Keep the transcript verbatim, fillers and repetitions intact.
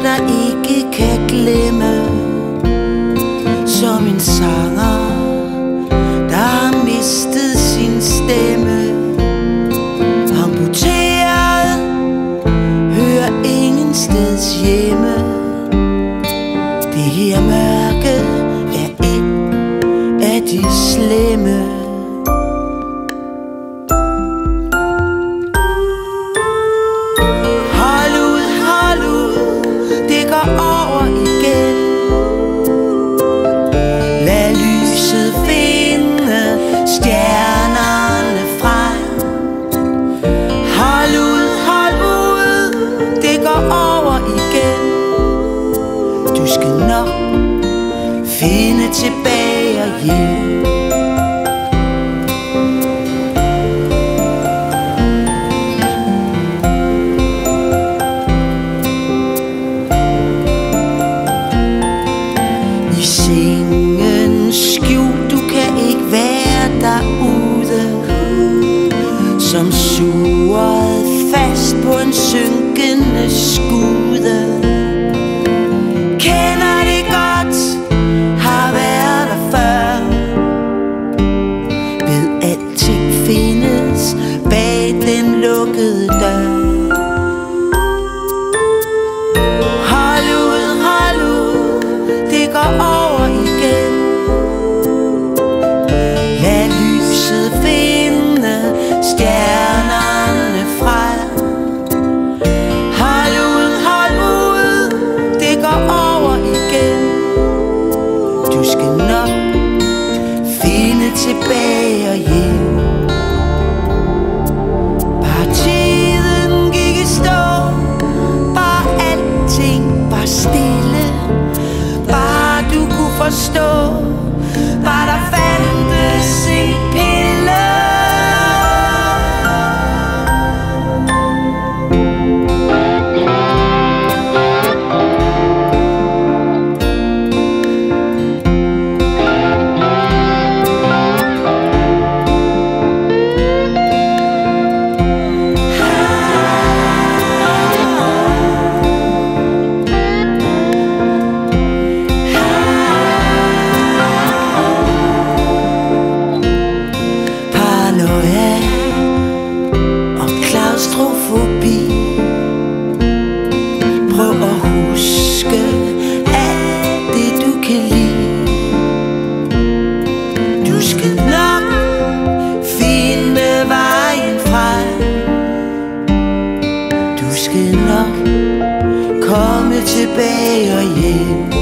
der ikke kan glemme, som en sanger, der har mistet sin stemme. Amputeret, hører ingen steds hjemme. Det her mørke er et af de slemme. Hold ud, hold ud, det går over igen. Lad lyset finde stjernerne frem. Hold ud, hold ud, det går over igen. Du skal nok finde tilbage og hjem. I sengen skjult, du kan ikke være derude, som suret fast på en synkende skude. Kender det godt, har været der før. Ved alting findes bag den lukkede dør. Hold ud, hold ud, det går over igen. Lad lyset finde stjernerne frem. Hold ud, hold ud, det går over igen. Du skal nok finde tilbage og hjem. Bare tiden gik i stå, bare alting var stille. Bare du kunne forstå, bare der fandtes en pille. Og klaustrofobi. Prøv at huske alt det du kan lide. Du skal nok finde vejen frem. Du skal nok komme tilbage og hjem.